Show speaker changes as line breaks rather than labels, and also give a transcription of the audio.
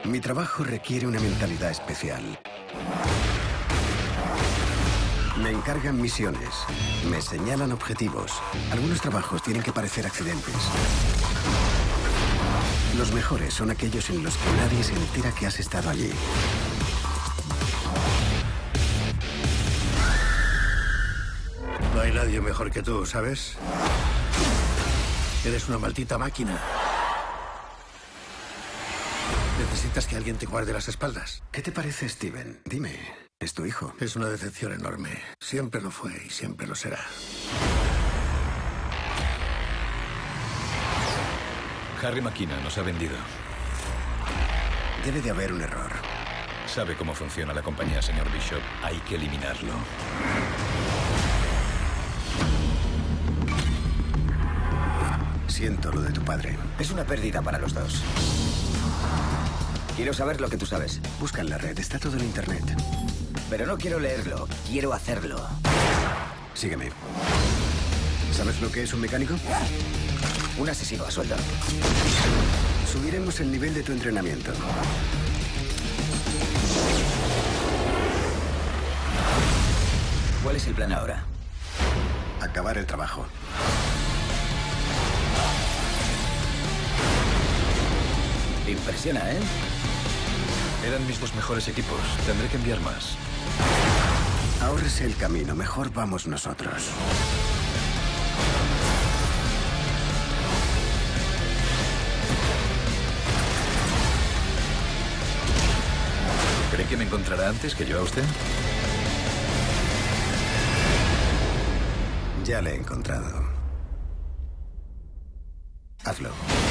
Mi trabajo requiere una mentalidad especial. Me encargan misiones, me señalan objetivos. Algunos trabajos tienen que parecer accidentes. Los mejores son aquellos en los que nadie se entera que has estado allí.
No hay nadie mejor que tú, ¿sabes? Eres una maldita máquina. Necesitas que alguien te guarde las espaldas.
¿Qué te parece, Steven? Dime, es tu hijo.
Es una decepción enorme. Siempre lo fue y siempre lo será.
Harry McKenna nos ha vendido.
Debe de haber un error.
Sabe cómo funciona la compañía, señor Bishop. Hay que eliminarlo.
Siento lo de tu padre.
Es una pérdida para los dos. Quiero saber lo que tú sabes.
Busca en la red, está todo en internet.
Pero no quiero leerlo, quiero hacerlo.
Sígueme. ¿Sabes lo que es un mecánico?
Un asesino a sueldo.
Subiremos el nivel de tu entrenamiento.
¿Cuál es el plan ahora?
Acabar el trabajo.
Impresiona, ¿eh?
Eran mis dos mejores equipos. Tendré que enviar más.
Ahórrese el camino. Mejor vamos nosotros.
¿Cree que me encontrará antes que yo a usted?
Ya le he encontrado. Hazlo.